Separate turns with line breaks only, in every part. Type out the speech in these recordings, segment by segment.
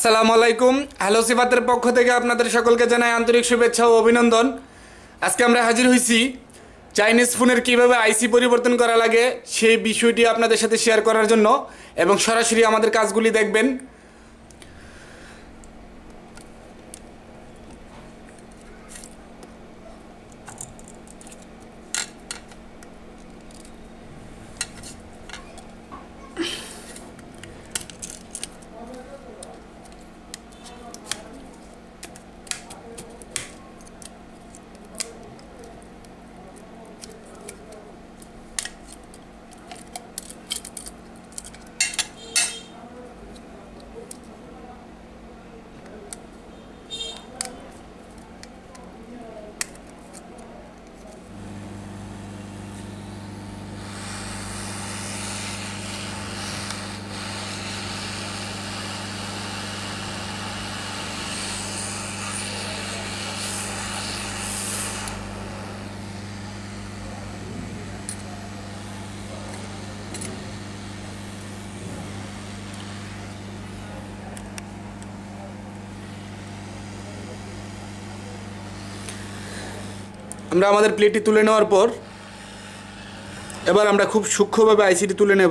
আসসালামু আলাইকুম। হ্যালো সিফাতের পক্ষ থেকে আপনাদের সকলকে জানাই আন্তরিক শুভেচ্ছা ও অভিনন্দন। আজকে আমরা হাজির হয়েছি চাইনিজ ফোনের কিভাবে আইসি পরিবর্তন করা লাগে সেই বিষয়টি আপনাদের সাথে শেয়ার করার জন্য, এবং সরাসরি আমাদের কাজগুলি দেখবেন। আমরা আমাদের প্লেটটি তুলে নেওয়ার পর এবার আমরা খুব সূক্ষ্মভাবে আইসিটি তুলে নেব।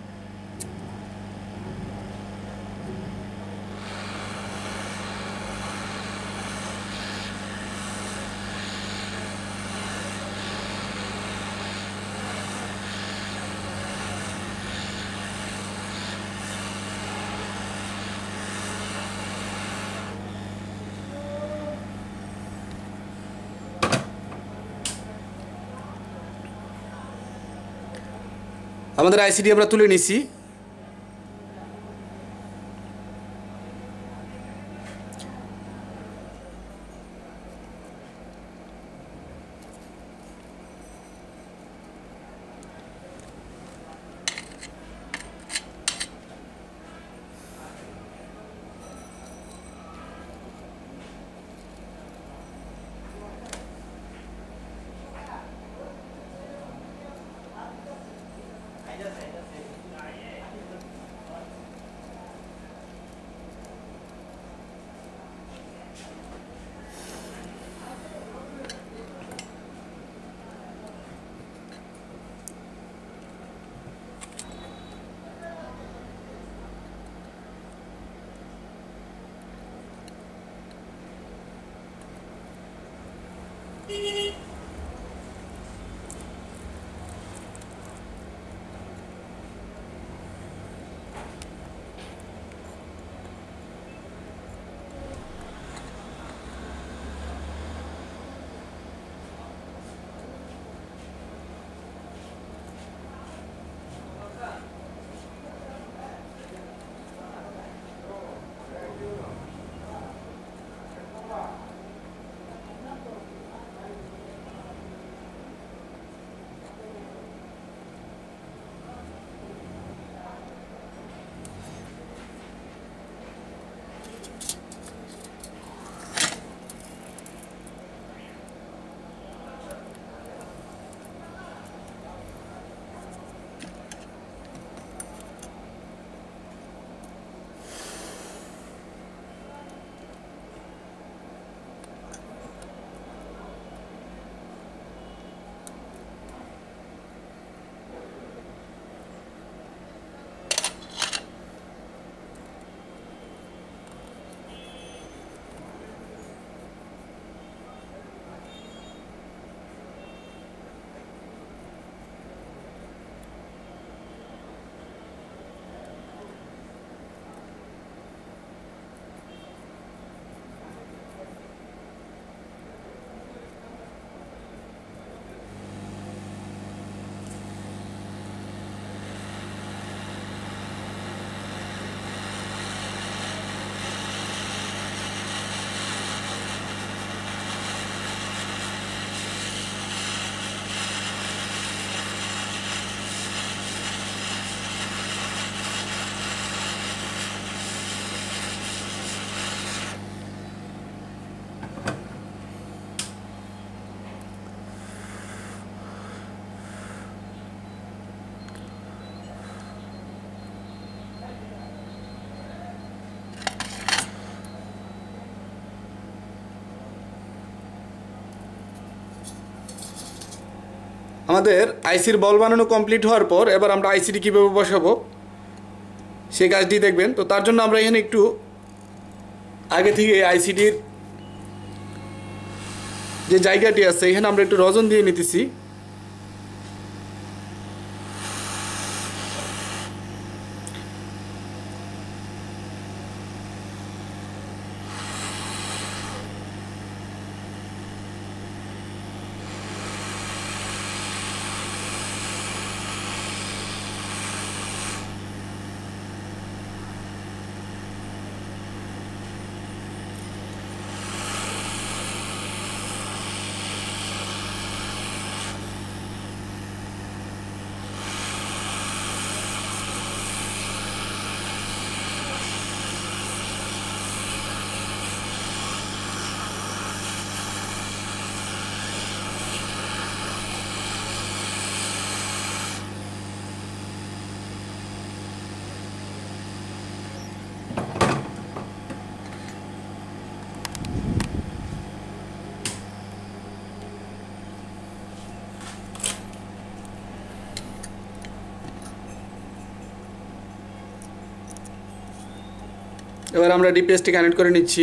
আমাদের আইসিটি আমরা তুলে নিছি। আমাদের আইসির বল বানানো কমপ্লিট হওয়ার পর এবার আমরা আইসিটি কীভাবে বসাবো সেই কাজটি দেখবেন। তো তার জন্য আমরা এখানে একটু আগে থেকে আইসিটির যে জায়গাটি আছে এখানে আমরা একটু রজন দিয়ে নিতেছি। এবার আমরা ডিপিএসটি কানেক্ট করে নিচ্ছি।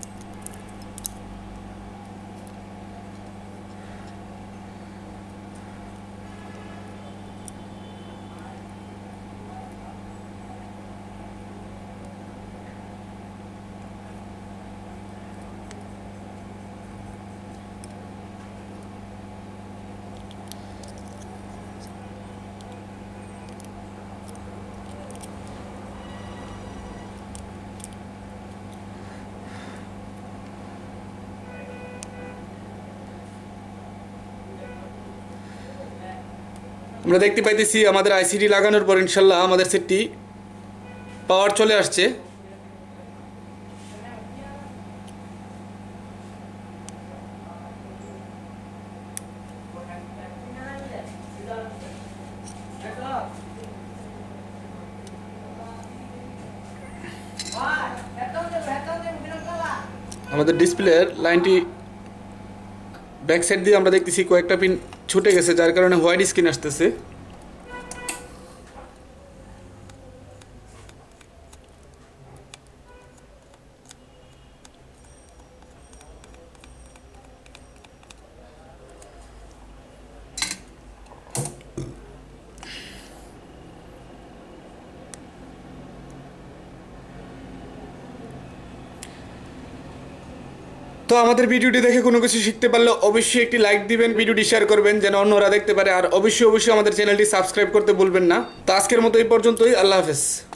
আমরা দেখতে পাইতেছি আমাদের আইসিটি লাগানোর পর ইনশাল্লাহ আমাদের সেটটি পাওয়ার চলে আসছে। আমাদের ডিসপ্লের লাইনটি ব্যাক সাইড দিয়ে আমরা দেখতেছি কয়েকটা পিন ছুটে গেছে, যার কারণে হোয়াইট স্ক্রিন আসতেছে। তো আমাদের ভিডিওটি দেখে কোনো কিছু শিখতে পারলে অবশ্যই একটি লাইক দিবেন, ভিডিওটি শেয়ার করবেন যেন অন্যরা দেখতে পারে, আর অবশ্যই আমাদের চ্যানেলটি সাবস্ক্রাইব করতে ভুলবেন না। তো আজকের মতো এই পর্যন্তই, আল্লাহ হাফেজ।